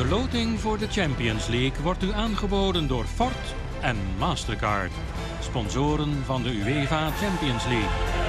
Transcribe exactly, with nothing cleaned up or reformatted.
De loting voor de Champions League wordt u aangeboden door Ford en Mastercard, sponsoren van de UEFA Champions League.